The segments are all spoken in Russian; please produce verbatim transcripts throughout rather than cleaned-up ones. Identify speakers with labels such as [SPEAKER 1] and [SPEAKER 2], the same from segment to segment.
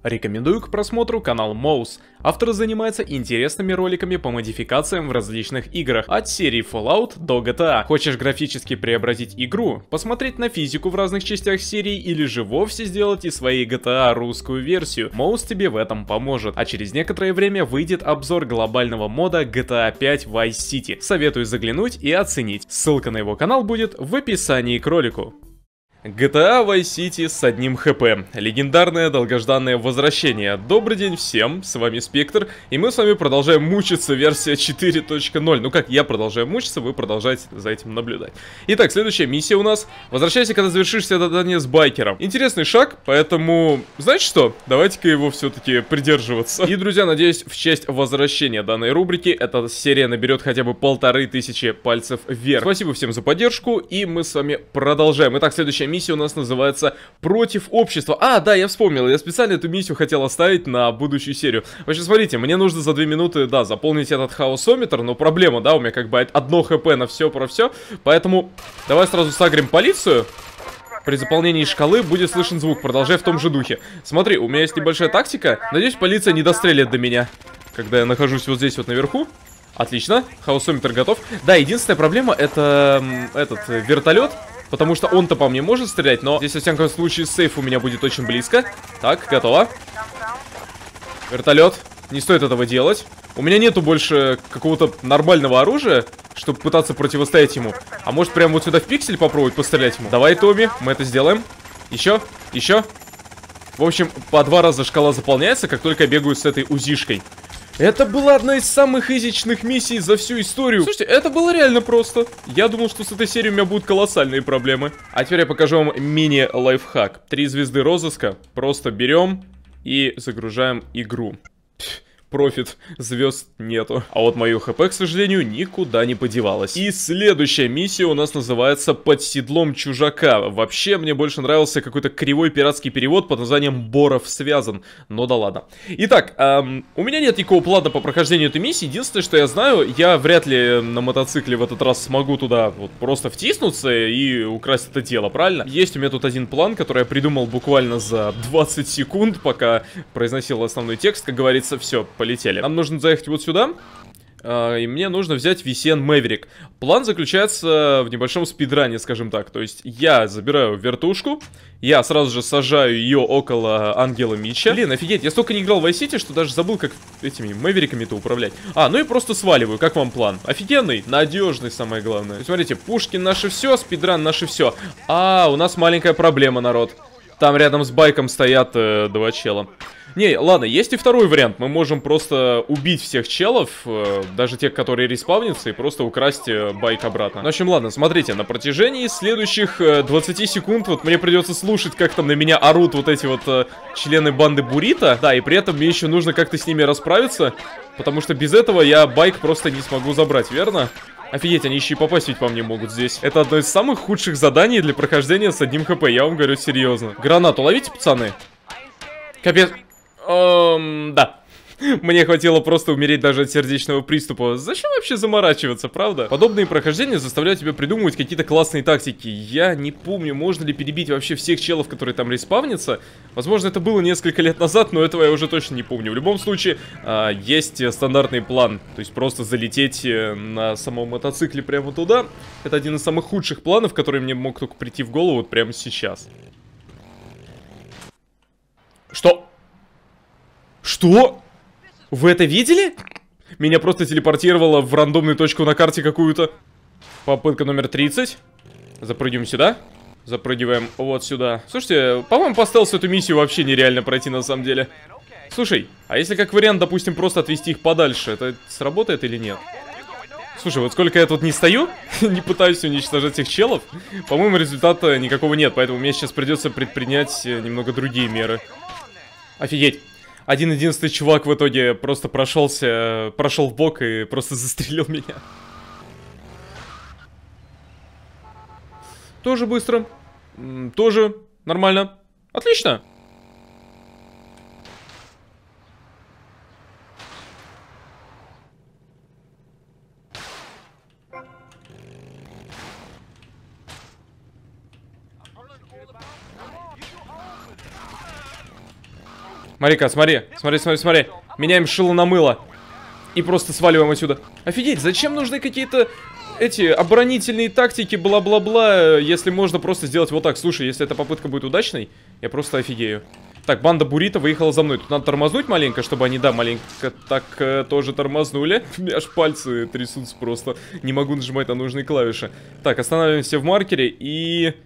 [SPEAKER 1] Рекомендую к просмотру канал Mouse. Автор занимается интересными роликами по модификациям в различных играх, от серии Fallout до джи ти эй. Хочешь графически преобразить игру, посмотреть на физику в разных частях серии или же вовсе сделать из своей джи ти эй русскую версию, Mouse тебе в этом поможет. А через некоторое время выйдет обзор глобального мода джи ти эй пять Vice City. Советую заглянуть и оценить. Ссылка на его канал будет в описании к ролику. джи ти эй Vice City с одним хп. Легендарное долгожданное возвращение. Добрый день всем, с вами Спектр, и мы с вами продолжаем мучиться, версия четыре точка ноль. Ну как, я продолжаю мучиться, вы продолжаете за этим наблюдать. Итак, следующая миссия у нас. Возвращайся, когда завершишь все задание с байкером. Интересный шаг, поэтому, знаете что, давайте-ка его все-таки придерживаться. И, друзья, надеюсь, в честь возвращения данной рубрики эта серия наберет хотя бы полторы тысячи пальцев вверх. Спасибо всем за поддержку, и мы с вами продолжаем. Итак, следующая миссия у нас называется «Против общества». А, да, я вспомнил, я специально эту миссию хотел оставить на будущую серию. Вообще, смотрите, мне нужно за две минуты, да, заполнить этот хаосометр, но проблема, да, у меня как бы одно хп на все про все, поэтому давай сразу сагрим полицию. При заполнении шкалы будет слышен звук, продолжай в том же духе. Смотри, у меня есть небольшая тактика, надеюсь, полиция не дострелит до меня, когда я нахожусь вот здесь вот наверху. Отлично, хаосометр готов. Да, единственная проблема это этот вертолет. Потому что он-то по мне может стрелять, но здесь, во всяком случае, сейф у меня будет очень близко. Так, готово. Вертолет. Не стоит этого делать. У меня нету больше какого-то нормального оружия, чтобы пытаться противостоять ему. А может, прямо вот сюда в пиксель попробовать пострелять ему? Давай, Томми, мы это сделаем. Еще, еще. В общем, по два раза шкала заполняется, как только я бегаю с этой узишкой. Это была одна из самых изичных миссий за всю историю. Слушайте, это было реально просто. Я думал, что с этой серией у меня будут колоссальные проблемы. А теперь я покажу вам мини-лайфхак. Три звезды розыска. Просто берем и загружаем игру. Профит, звезд нету. А вот мое хп, к сожалению, никуда не подевалось. И следующая миссия у нас называется «Под седлом чужака». Вообще, мне больше нравился какой-то кривой пиратский перевод под названием «Боров связан». Но да ладно. Итак, эм, у меня нет никакого плана по прохождению этой миссии. Единственное, что я знаю, я вряд ли на мотоцикле в этот раз смогу туда вот просто втиснуться и украсть это дело, правильно? Есть у меня тут один план, который я придумал буквально за двадцать секунд, пока произносил основной текст. Как говорится, все, полетели. Нам нужно заехать вот сюда, э, и мне нужно взять ви си эн Maverick. План заключается в небольшом спидране, скажем так. То есть я забираю вертушку, я сразу же сажаю ее около Ангела Митча. Блин, офигеть, я столько не играл в Vice City, что даже забыл, как этими Мэвериками-то управлять. А, ну и просто сваливаю, как вам план? Офигенный, надежный, самое главное. Смотрите, пушки наши все, спидран наши все. А, у нас маленькая проблема, народ. Там рядом с байком стоят э, два чела. Не, ладно, есть и второй вариант. Мы можем просто убить всех челов, э, даже тех, которые респавнятся, и просто украсть э, байк обратно. Ну, в общем, ладно, смотрите, на протяжении следующих э, двадцати секунд вот мне придется слушать, как там на меня орут вот эти вот э, члены банды Бурито. Да, и при этом мне еще нужно как-то с ними расправиться, потому что без этого я байк просто не смогу забрать, верно? Офигеть, они еще и попасть ведь по мне могут здесь. Это одно из самых худших заданий для прохождения с одним хп, я вам говорю серьезно. Гранату ловите, пацаны? Капец. Эм, да. Мне хватило просто умереть даже от сердечного приступа. Зачем вообще заморачиваться, правда? Подобные прохождения заставляют тебя придумывать какие-то классные тактики. Я не помню, можно ли перебить вообще всех челов, которые там респавнятся. Возможно, это было несколько лет назад, но этого я уже точно не помню. В любом случае, э, есть стандартный план. То есть просто залететь на самом мотоцикле прямо туда. Это один из самых худших планов, который мне мог только прийти в голову вот прямо сейчас. Что? Что? Вы это видели? Меня просто телепортировало в рандомную точку на карте какую-то. Попытка номер тридцать. Запрыгиваем сюда. Запрыгиваем вот сюда. Слушайте, по-моему, по стелсу эту миссию вообще нереально пройти на самом деле. Слушай, а если как вариант, допустим, просто отвести их подальше, это сработает или нет? Слушай, вот сколько я тут не стою, не пытаюсь уничтожать этих челов, по-моему, результата никакого нет. Поэтому мне сейчас придется предпринять немного другие меры. Офигеть. Один-единственный чувак в итоге просто прошелся, прошел в бок и просто застрелил меня. Тоже быстро. Тоже нормально. Отлично. Смотри-ка, смотри, смотри, смотри, смотри. Меняем шило на мыло. И просто сваливаем отсюда. Офигеть, зачем нужны какие-то эти оборонительные тактики, бла-бла-бла, если можно просто сделать вот так. Слушай, если эта попытка будет удачной, я просто офигею. Так, банда Бурито выехала за мной. Тут надо тормознуть маленько, чтобы они, да, маленько так э, тоже тормознули. У меня аж пальцы трясутся просто. Не могу нажимать на нужные клавиши. Так, останавливаемся в маркере и...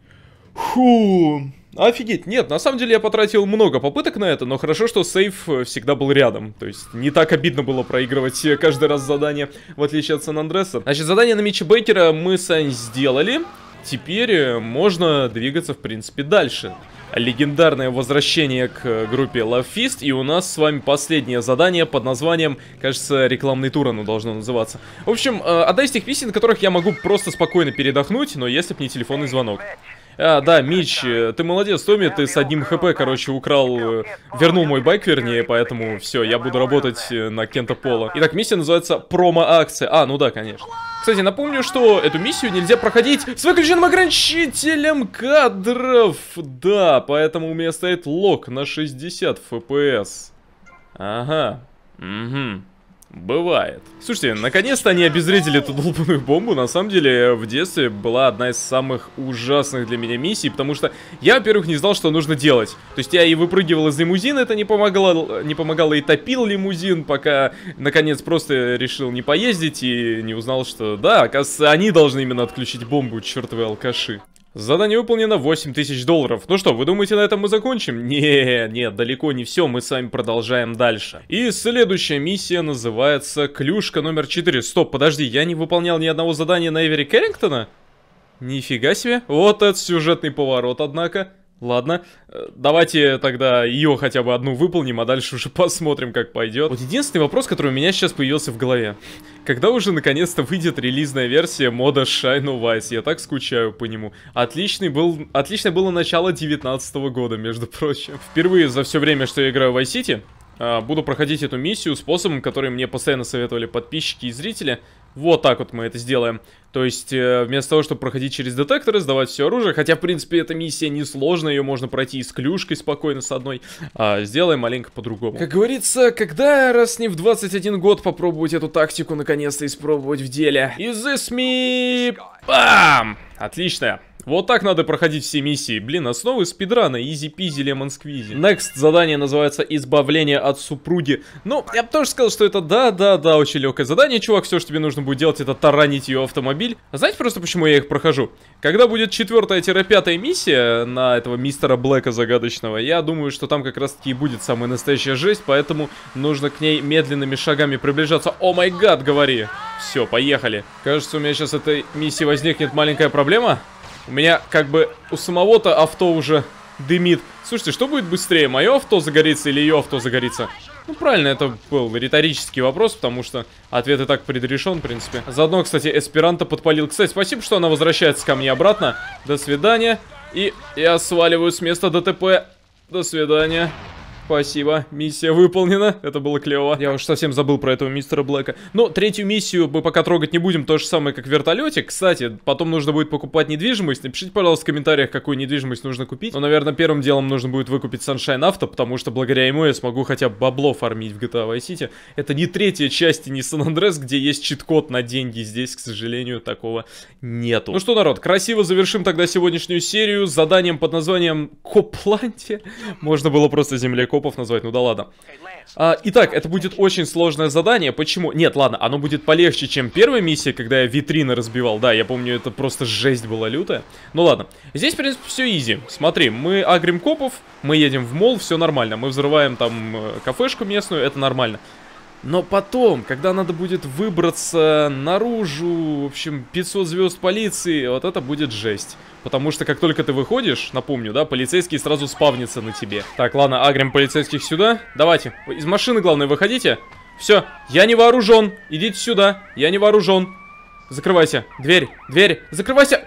[SPEAKER 1] Фу... Офигеть, нет, на самом деле я потратил много попыток на это, но хорошо, что сейф всегда был рядом. То есть не так обидно было проигрывать каждый раз задание, в отличие от Сан-Андреса. Значит, задание на Митча Бейкера мы с вами сделали. Теперь можно двигаться, в принципе, дальше. Легендарное возвращение к группе Love Fist. И у нас с вами последнее задание под названием, кажется, рекламный тур оно должно называться. В общем, одна из тех песен, на которых я могу просто спокойно передохнуть, но если б не телефонный звонок. А, да, Мич, ты молодец, Томми, ты с одним хп, короче, украл, вернул мой байк, вернее, поэтому все, я буду работать на Кента Пола. Итак, миссия называется промо-акция. А, ну да, конечно. Кстати, напомню, что эту миссию нельзя проходить с выключенным ограничителем кадров. Да, поэтому у меня стоит лог на шестьдесят эф пи эс. Ага, угу. Бывает. Слушайте, наконец-то они обезвредили эту долбанную бомбу. На самом деле, в детстве была одна из самых ужасных для меня миссий, потому что я, во-первых, не знал, что нужно делать. То есть я и выпрыгивал из лимузина, это не помогало, не помогало, и топил лимузин, пока, наконец, просто решил не поездить и не узнал, что, да, оказывается, они должны именно отключить бомбу, чертовы алкаши. Задание выполнено, восемь тысяч долларов. Ну что, вы думаете, на этом мы закончим? Не, нет, далеко не все, мы с вами продолжаем дальше. И следующая миссия называется Клюшка номер четыре. Стоп, подожди, я не выполнял ни одного задания на Эвери Кэррингтона? Нифига себе. Вот это сюжетный поворот, однако. Ладно, давайте тогда ее хотя бы одну выполним, а дальше уже посмотрим, как пойдет. Вот единственный вопрос, который у меня сейчас появился в голове. Когда уже наконец-то выйдет релизная версия мода Shine of Ice? Я так скучаю по нему. Отличный был, отличное было начало девятнадцатого года, между прочим. Впервые за все время, что я играю в Vice City, буду проходить эту миссию способом, который мне постоянно советовали подписчики и зрители. Вот так вот мы это сделаем. То есть, э, вместо того, чтобы проходить через детекторы, сдавать все оружие, хотя, в принципе, эта миссия несложная, ее можно пройти и с клюшкой спокойно, с одной, а сделаем маленько по-другому. Как говорится, когда раз не в двадцать один год попробовать эту тактику наконец-то испробовать в деле? Is this me? Бам! Отлично. Вот так надо проходить все миссии. Блин, основы спидрана. Изи-пизи, лемон-сквизи. Next задание называется «Избавление от супруги». Ну, я бы тоже сказал, что это да-да-да, очень легкое задание, чувак. Все, что тебе нужно будет делать, это таранить ее автомобиль. А знаете просто, почему я их прохожу? Когда будет четвертая-пятая миссия на этого мистера Блэка загадочного, я думаю, что там как раз-таки и будет самая настоящая жесть, поэтому нужно к ней медленными шагами приближаться. О май гад, говори. Все, поехали. Кажется, у меня сейчас этой миссии возникнет маленькая проблема. У меня как бы у самого-то авто уже дымит. Слушайте, что будет быстрее? Мое авто загорится или ее авто загорится? Ну, правильно, это был риторический вопрос, потому что ответ и так предрешен, в принципе. Заодно, кстати, Эсперанто подпалил. Кстати, спасибо, что она возвращается ко мне обратно. До свидания. И я сваливаю с места ДТП. До свидания. Спасибо, миссия выполнена, это было клево. Я уж совсем забыл про этого мистера Блэка. Но третью миссию мы пока трогать не будем, то же самое, как в вертолете. Кстати, потом нужно будет покупать недвижимость. Напишите, пожалуйста, в комментариях, какую недвижимость нужно купить. Но, наверное, первым делом нужно будет выкупить Sunshine Auto, потому что благодаря ему я смогу хотя бы бабло фармить в джи ти эй Vice City. Это не третья часть и не San Andreas, где есть чит-код на деньги. Здесь, к сожалению, такого нету. Ну что, народ, красиво завершим тогда сегодняшнюю серию с заданием под названием Копланте. Можно было просто землекоп назвать, ну да ладно. А, итак, это будет очень сложное задание. Почему? Нет, ладно, оно будет полегче, чем первая миссия, когда я витрины разбивал. Да, я помню, это просто жесть была лютая. Ну ладно. Здесь, в принципе, все изи. Смотри, мы агрим копов, мы едем в молл, все нормально. Мы взрываем там кафешку местную, это нормально. Но потом, когда надо будет выбраться наружу, в общем, пятьсот звезд полиции, вот это будет жесть. Потому что как только ты выходишь, напомню, да, полицейские сразу спавнятся на тебе. Так, ладно, агрим полицейских сюда. Давайте, из машины, главное, выходите. Все, я не вооружен, идите сюда, я не вооружен. Закрывайся, дверь, дверь, закрывайся.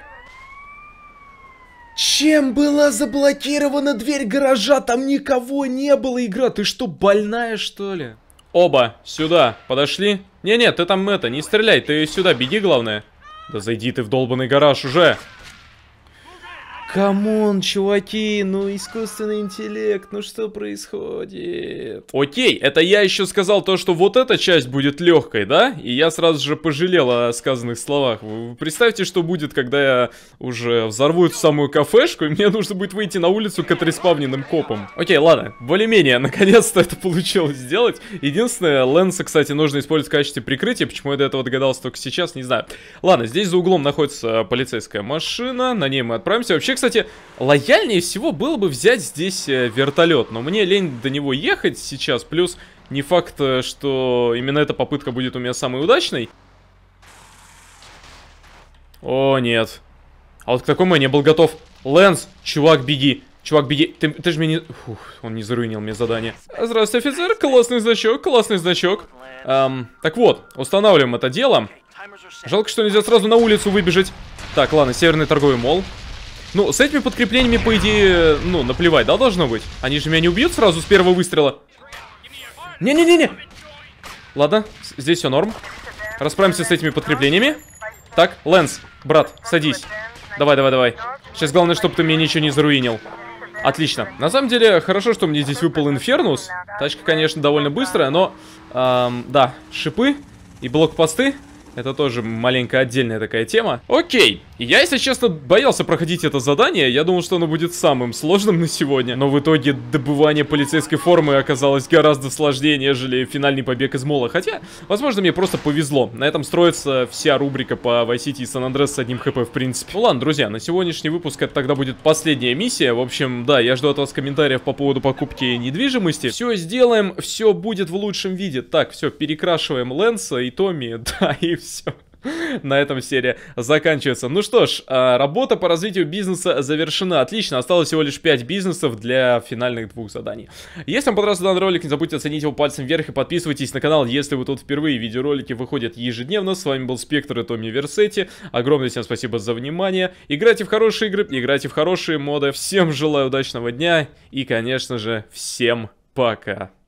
[SPEAKER 1] Чем была заблокирована дверь гаража? Там никого не было, игра. Ты что, больная, что ли? Оба, сюда, подошли. Не-не, ты там это, не стреляй, ты сюда беги, главное. Да зайди ты в долбанный гараж уже. Камон, чуваки, ну искусственный интеллект, ну что происходит? Окей, это я еще сказал то, что вот эта часть будет легкой, да? И я сразу же пожалел о сказанных словах. Вы представьте, что будет, когда я уже взорву эту самую кафешку, и мне нужно будет выйти на улицу к отреспавненным копам. Окей, ладно, более-менее, наконец-то это получилось сделать. Единственное, Лэнса, кстати, нужно использовать в качестве прикрытия, почему я до этого догадался только сейчас, не знаю. Ладно, здесь за углом находится полицейская машина, на ней мы отправимся. Вообще, кстати, лояльнее всего было бы взять здесь вертолет, но мне лень до него ехать сейчас, плюс не факт, что именно эта попытка будет у меня самой удачной. О, нет. А вот к такому я не был готов. Лэнс, чувак, беги. Чувак, беги. Ты, ты же меня не... Фух, он не заруинил мне задание. Здравствуйте, офицер. Классный значок, классный значок. Эм, так вот, устанавливаем это дело. Жалко, что нельзя сразу на улицу выбежать. Так, ладно, северный торговый молл. Ну, с этими подкреплениями, по идее, ну, наплевать, да, должно быть? Они же меня не убьют сразу с первого выстрела. Не-не-не-не. Ладно, здесь все норм. Расправимся с этими подкреплениями. Так, Лэнс, брат, садись. Давай, давай, давай. Сейчас главное, чтобы ты мне ничего не заруинил. Отлично. На самом деле, хорошо, что мне здесь выпал Инфернус. Тачка, конечно, довольно быстрая, но... Эм, да, шипы и блокпосты. Это тоже маленько отдельная такая тема. Окей. Я, если честно, боялся проходить это задание. Я думал, что оно будет самым сложным на сегодня. Но в итоге добывание полицейской формы оказалось гораздо сложнее, нежели финальный побег из молла. Хотя, возможно, мне просто повезло. На этом строится вся рубрика по Vice City и San Andreas с одним хп, в принципе. Ну ладно, друзья, на сегодняшний выпуск это тогда будет последняя миссия. В общем, да, я жду от вас комментариев по поводу покупки недвижимости. Все сделаем, все будет в лучшем виде. Так, все, перекрашиваем Лэнса и Томми. Да, и все. На этом серия заканчивается. Ну что ж, работа по развитию бизнеса завершена. Отлично, осталось всего лишь пять бизнесов для финальных двух заданий. Если вам понравился данный ролик, не забудьте оценить его пальцем вверх и подписывайтесь на канал, если вы тут впервые. Видеоролики выходят ежедневно. С вами был Спектр и Томми Версетти. Огромное всем спасибо за внимание. Играйте в хорошие игры, играйте в хорошие моды. Всем желаю удачного дня и, конечно же, всем пока.